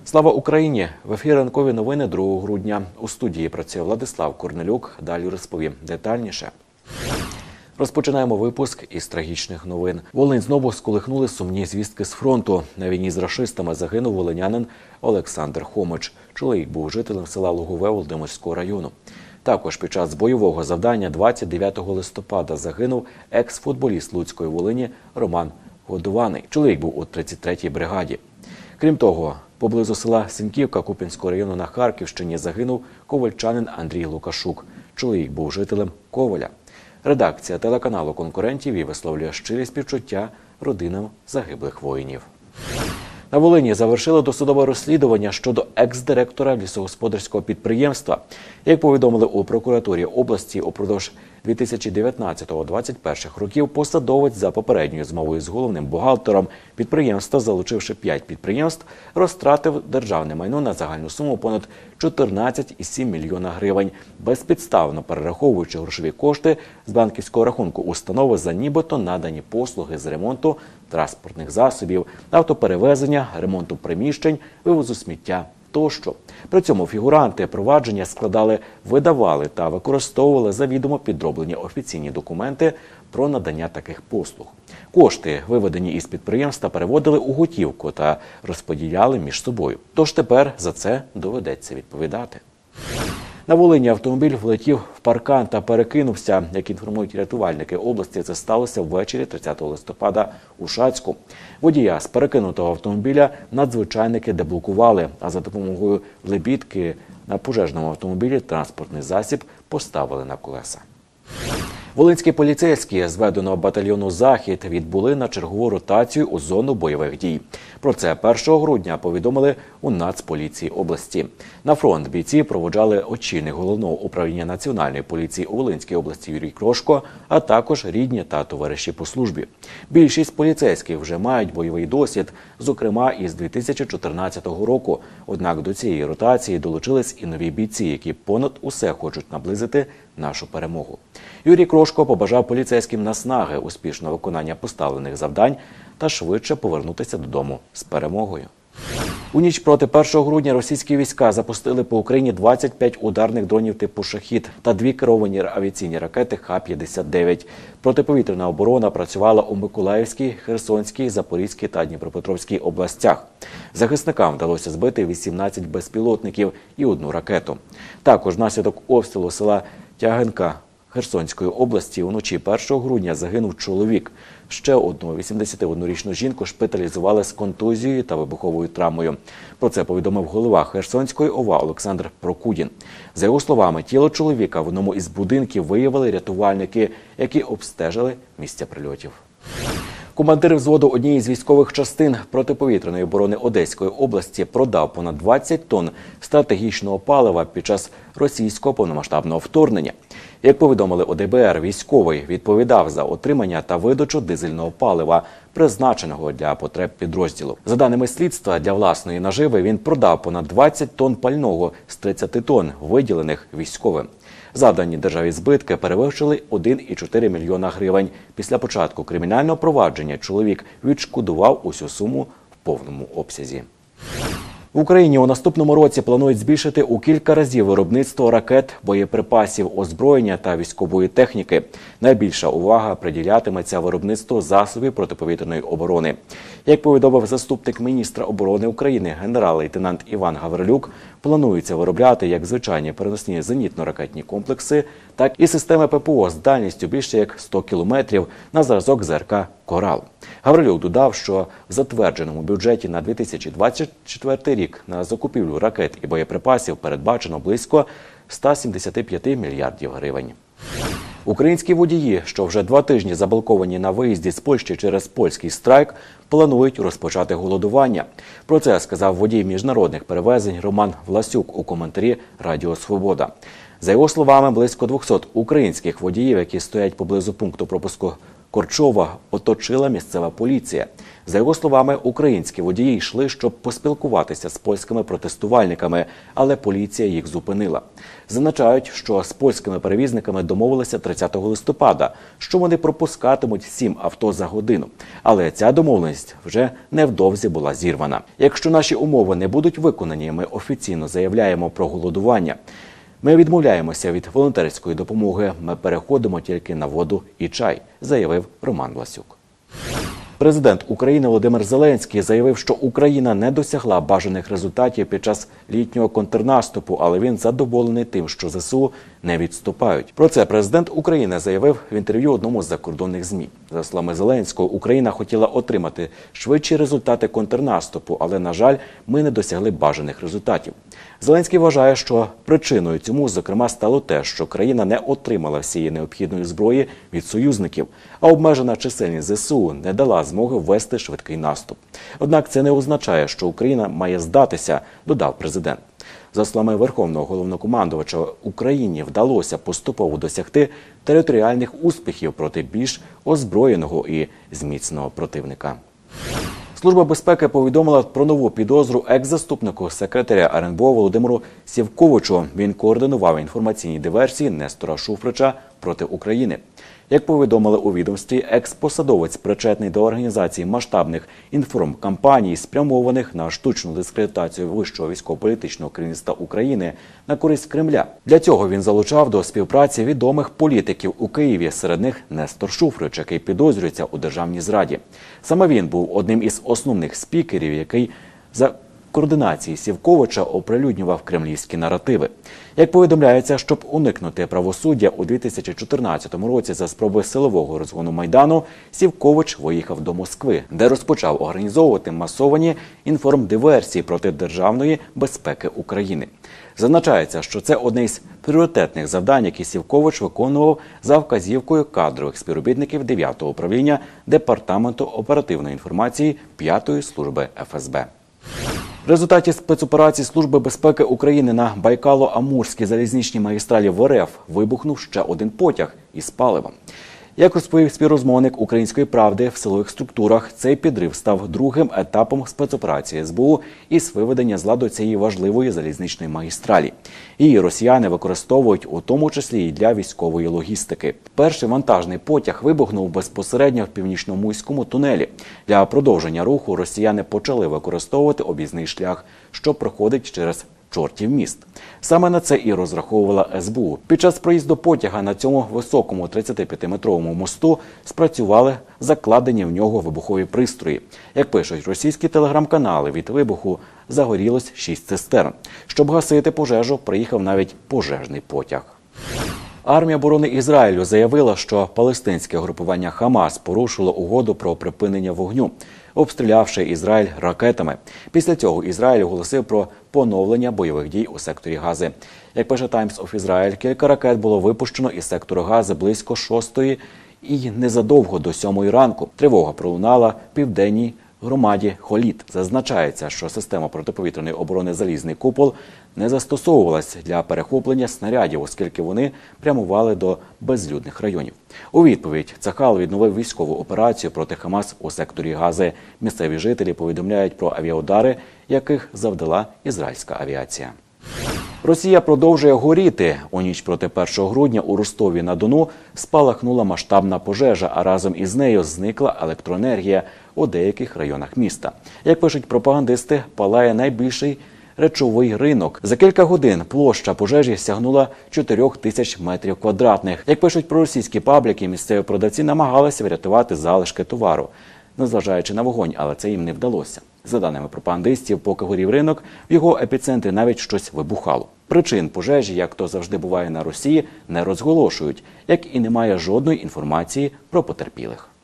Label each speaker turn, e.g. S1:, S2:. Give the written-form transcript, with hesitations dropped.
S1: Слава Україні! В ефірі ранкові новини 2 грудня. У студії працює Владислав Корнелюк. Далі розповім детальніше. Розпочинаємо випуск із трагічних новин. Волинь знову сколихнули сумні звістки з фронту. На війні з рашистами загинув волинянин Олександр Хомич. Чоловік був жителем села Лугове Володимирського району. Також під час бойового завдання 29 листопада загинув екс-футболіст Луцької Волині Роман Годований. Чоловік був у 33-й бригаді. Крім того, поблизу села Синьківка Куп'янського району на Харківщині загинув ковальчанин Андрій Лукашук. Чоловік був жителем Коваля. Редакція телеканалу «Конкурентів» і висловлює щирі співчуття родинам загиблих воїнів. На Волині завершили досудове розслідування щодо екс-директора лісогосподарського підприємства. Як повідомили у прокуратурі області, упродовж 2019-2021 років посадовець за попередньою змовою з головним бухгалтером підприємства, залучивши 5 підприємств, розтратив державне майно на загальну суму понад 14,7 мільйона гривень, безпідставно перераховуючи грошові кошти з банківського рахунку установи за нібито надані послуги з ремонту транспортних засобів, автоперевезення, ремонту приміщень, вивозу сміття тощо. При цьому фігуранти провадження складали, видавали та використовували завідомо підроблені офіційні документи про надання таких послуг. Кошти, виведені із підприємства, переводили у готівку та розподіляли між собою. Тож тепер за це доведеться відповідати. На Волині автомобіль влетів в паркан та перекинувся. Як інформують рятувальники області, це сталося ввечері 30 листопада у Шацьку. Водія з перекинутого автомобіля надзвичайники деблокували, а за допомогою лебідки на пожежному автомобілі транспортний засіб поставили на колеса. Волинські поліцейські зведеного батальйону «Захід» відбули на чергову ротацію у зону бойових дій. Про це 1 грудня повідомили у Нацполіції області. На фронт бійці проводжали очільник Головного управління Національної поліції у Волинській області Юрій Крошко, а також рідні та товариші по службі. Більшість поліцейських вже мають бойовий досвід, зокрема із 2014 року. Однак до цієї ротації долучились і нові бійці, які понад усе хочуть наблизити нашу перемогу. Юрій Крошко побажав поліцейським наснаги, успішного виконання поставлених завдань та швидше повернутися додому з перемогою. У ніч проти 1 грудня російські війська запустили по Україні 25 ударних дронів типу «Шахід» та 2 керовані авіаційні ракети Х-59. Протиповітряна оборона працювала у Миколаївській, Херсонській, Запорізькій та Дніпропетровській областях. Захисникам вдалося збити 18 безпілотників і 1 ракету. Також внаслідок обстрілу села Тягинка Херсонської області уночі 1 грудня загинув чоловік. Ще одну 81-річну жінку шпиталізували з контузією та вибуховою травмою. Про це повідомив голова Херсонської ОВА Олександр Прокудін. За його словами, тіло чоловіка в одному із будинків виявили рятувальники, які обстежили місця прильотів. Командир взводу однієї з військових частин протиповітряної оборони Одеської області продав понад 20 тонн стратегічного палива під час російського повномасштабного вторгнення. Як повідомили у ДБР, військовий відповідав за отримання та видачу дизельного палива, призначеного для потреб підрозділу. За даними слідства, для власної наживи він продав понад 20 тонн пального з 30 тонн, виділених військовим. Завдані державі збитки перевищили 1,4 мільйона гривень. Після початку кримінального провадження чоловік відшкодував усю суму в повному обсязі. В Україні у наступному році планують збільшити у кілька разів виробництво ракет, боєприпасів, озброєння та військової техніки. Найбільша увага приділятиметься виробництву засобів протиповітряної оборони. Як повідомив заступник міністра оборони України генерал-лейтенант Іван Гаврилюк, планується виробляти як звичайні переносні зенітно-ракетні комплекси, так і системи ППО з дальністю більше як 100 кілометрів на зразок ЗРК «Корал». Гаврилюк додав, що в затвердженому бюджеті на 2024 рік на закупівлю ракет і боєприпасів передбачено близько 175 мільярдів гривень. Українські водії, що вже 2 тижні заблоковані на виїзді з Польщі через польський страйк, планують розпочати голодування. Про це сказав водій міжнародних перевезень Роман Власюк у коментарі «Радіо Свобода». За його словами, близько 200 українських водіїв, які стоять поблизу пункту пропуску Корчова, оточила місцева поліція. За його словами, українські водії йшли, щоб поспілкуватися з польськими протестувальниками, але поліція їх зупинила. Зазначають, що з польськими перевізниками домовилися 30 листопада, що вони пропускатимуть 7 авто за годину. Але ця домовленість вже невдовзі була зірвана. Якщо наші умови не будуть виконані, ми офіційно заявляємо про голодування. Ми відмовляємося від волонтерської допомоги, ми переходимо тільки на воду і чай, заявив Роман Власюк. Президент України Володимир Зеленський заявив, що Україна не досягла бажаних результатів під час літнього контрнаступу, але він задоволений тим, що ЗСУ не відступають. Про це президент України заявив в інтерв'ю одному з закордонних ЗМІ. За словами Зеленського, Україна хотіла отримати швидші результати контрнаступу, але, на жаль, ми не досягли бажаних результатів. Зеленський вважає, що причиною цьому, зокрема, стало те, що країна не отримала всієї необхідної зброї від союзників, а обмежена чисельність ЗСУ не дала змоги ввести швидкий наступ. Однак це не означає, що Україна має здатися, додав президент. За словами Верховного головнокомандувача, Україні вдалося поступово досягти територіальних успіхів проти більш озброєного і зміцненого противника. Служба безпеки повідомила про нову підозру екс-заступнику секретаря РНБО Володимиру Сівковичу. Він координував інформаційні диверсії Нестора Шуфрича проти України. Як повідомили у відомстві, екс-посадовець причетний до організації масштабних інформкампаній, спрямованих на штучну дискредитацію вищого військово-політичного керівництва України на користь Кремля. Для цього він залучав до співпраці відомих політиків у Києві, серед них Нестор Шуфрич, який підозрюється у державній зраді. Саме він був одним із основних спікерів, який за координації Сівковича оприлюднював кремлівські наративи. Як повідомляється, щоб уникнути правосуддя у 2014 році за спроби силового розгону Майдану, Сівкович виїхав до Москви, де розпочав організовувати масовані інформдиверсії проти державної безпеки України. Зазначається, що це одне із пріоритетних завдань, які Сівкович виконував за вказівкою кадрових співробітників 9-го управління Департаменту оперативної інформації 5-ї служби ФСБ. В результаті спецоперації Служби безпеки України на Байкало-Амурській залізничній магістралі в РФ вибухнув ще один потяг із паливом. Як розповів співрозмовник «Української правди», в силових структурах цей підрив став другим етапом спецоперації СБУ із виведення з ладу цієї важливої залізничної магістралі. Її росіяни використовують у тому числі і для військової логістики. Перший вантажний потяг вибухнув безпосередньо в Північномуському тунелі. Для продовження руху росіяни почали використовувати об'їзний шлях, що проходить через Чортів міст. Саме на це і розраховувала СБУ. Під час проїзду потяга на цьому високому 35-метровому мосту спрацювали закладені в нього вибухові пристрої. Як пишуть російські телеграм-канали, від вибуху загорілось 6 цистерн. Щоб гасити пожежу, приїхав навіть пожежний потяг. Армія оборони Ізраїлю заявила, що палестинське групування Хамас порушило угоду про припинення вогню, обстрілявши Ізраїль ракетами. Після цього Ізраїль оголосив про поновлення бойових дій у секторі Гази. Як пише Times of Israel, кілька ракет було випущено із сектору Гази близько 6-ї і незадовго до 7-ї ранку. Тривога пролунала в південній громаді Холіт. Зазначається, що система протиповітряної оборони «Залізний купол» не застосовувалась для перехоплення снарядів, оскільки вони прямували до безлюдних районів. У відповідь Цахал відновив військову операцію проти Хамас у секторі Гази. Місцеві жителі повідомляють про авіаудари, яких завдала ізраїльська авіація. Росія продовжує горіти. У ніч проти 1 грудня у Ростові-на-Дону спалахнула масштабна пожежа, а разом із нею зникла електроенергія у деяких районах міста. Як пишуть пропагандисти, палає найбільший речовий ринок. За кілька годин площа пожежі сягнула 4000 метрів квадратних. Як пишуть проросійські пабліки, місцеві продавці намагалися врятувати залишки товару, незважаючи на вогонь, але це їм не вдалося. За даними пропагандистів, поки горів ринок, в його епіцентрі навіть щось вибухало. Причин пожежі, як то завжди буває на Росії, не розголошують, як і немає жодної інформації про потерпілих.